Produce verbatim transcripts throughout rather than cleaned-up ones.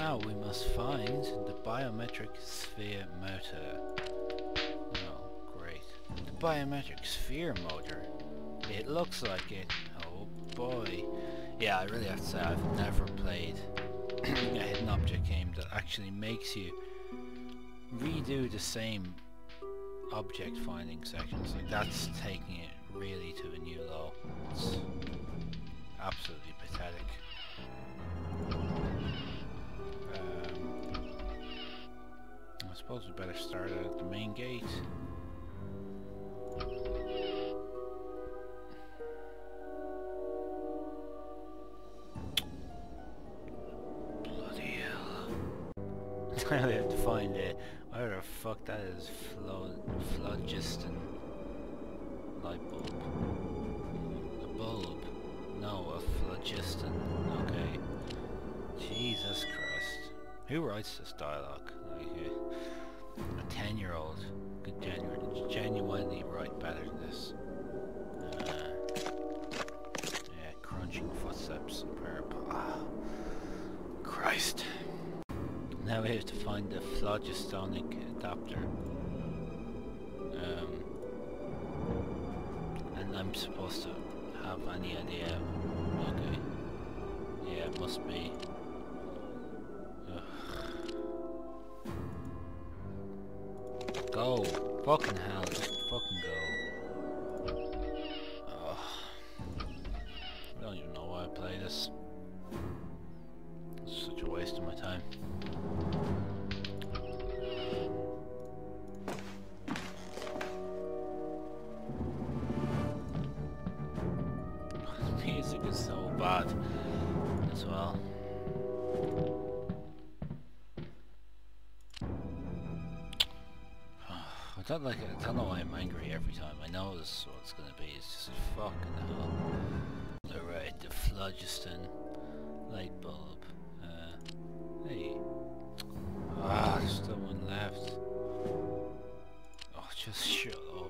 Now we must find the biometric sphere motor. Oh, great. The biometric sphere motor. It looks like it. Oh boy. Yeah, I really have to say I've never played a hidden object game that actually makes you redo the same object finding sections. Like, that's taking it really to a new low. It's absolutely pathetic. Um, I suppose we better start at the main gate. Bloody hell. Now we have to find it. Where the fuck that is? Flood, phlogiston light bulb. A bulb? No, a phlogiston. Okay. Jesus Christ. Who writes this dialogue? Like uh, a ten-year-old could genu genuinely write better than this. Uh, yeah, crunching footsteps. Ah, Christ. Now we have to find the phlogistonic adapter. Um, and I'm supposed to have any idea. Okay. Yeah, it must be. Ugh. Go! Fucking hell, just fucking go. Ugh. I don't even know why I play this. It's such a waste of my time. The music is so bad as well. I don't like it. I don't know why I'm angry every time. I know this is what it's gonna be. It's just fucking hell. Alright, the phlogiston light bulb. Uh, hey. Ah, there's still one left. Oh, just shut up.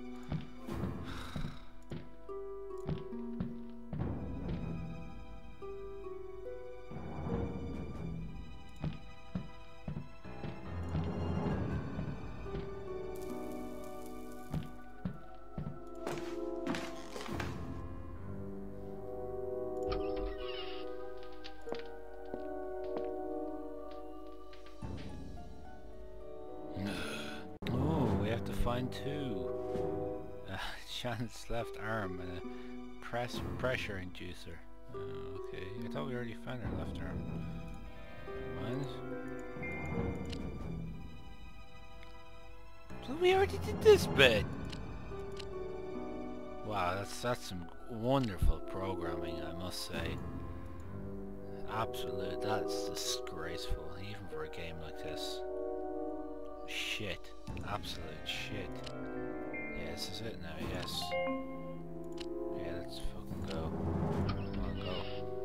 Find two. Uh, Shannon's left arm and a press pressure inducer. Uh, okay, I thought we already found her left arm. Mind? So we already did this bit. Wow, that's that's some wonderful programming, I must say. Absolute, that's disgraceful, even for a game like this. Shit. Absolute shit. Yeah, this is it now, yes. Yeah, let's fucking go. Come on, go.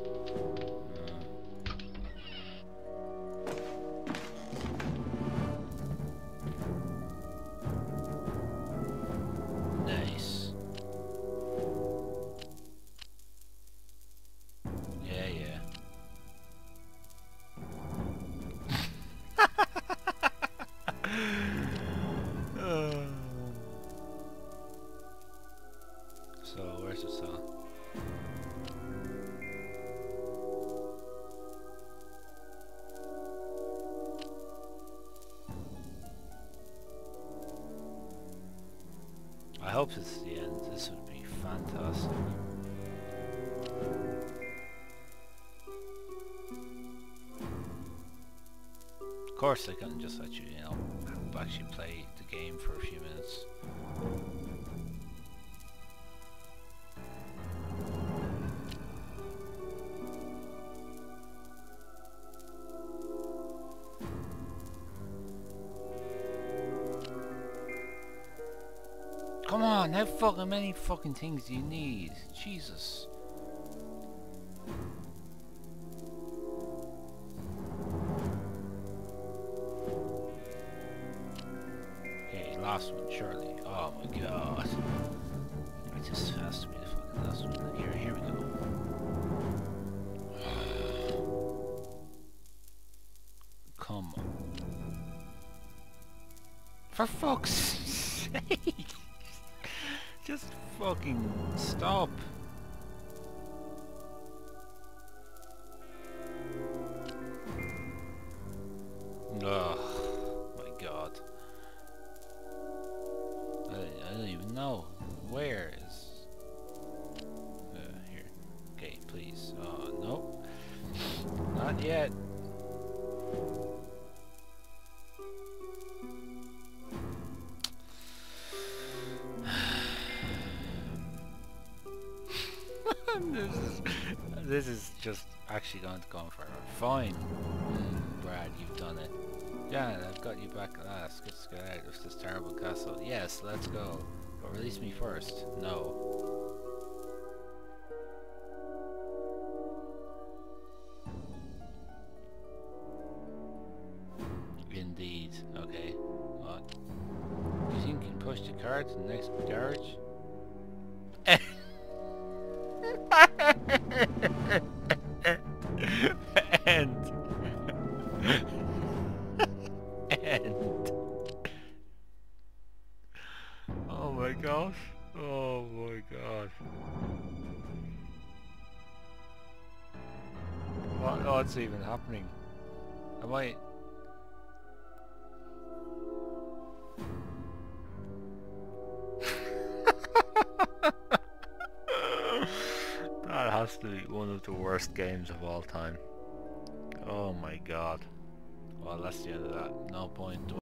Uh. Nice. Yeah, yeah. So, where's the cell? I hope this is the end. This would be fantastic. Of course, I couldn't just let you, you know, actually play the game for a few minutes. Come on, how fucking many fucking things do you need? Jesus. Okay, last one, surely. Oh my god. It just has to be the fucking last one. Here, here we go. come. For fuck's sake! Just fucking stop. Oh my god. I, I don't even know. Where is... Uh, here. Okay, please. Oh, no. Not yet. this is this is just actually going to go on forever. Fine, mm, Brad, you've done it. Yeah, I've got you back at last. Let's get out of this terrible castle. Yes, let's go. But release me first. No. Indeed. Okay. What? Do you think you can push the car to the next garage? and and oh my gosh, oh my god, what, what's even happening? Am I... That has to be one of the worst games of all time. Oh my god. Well, that's the end of that. No point.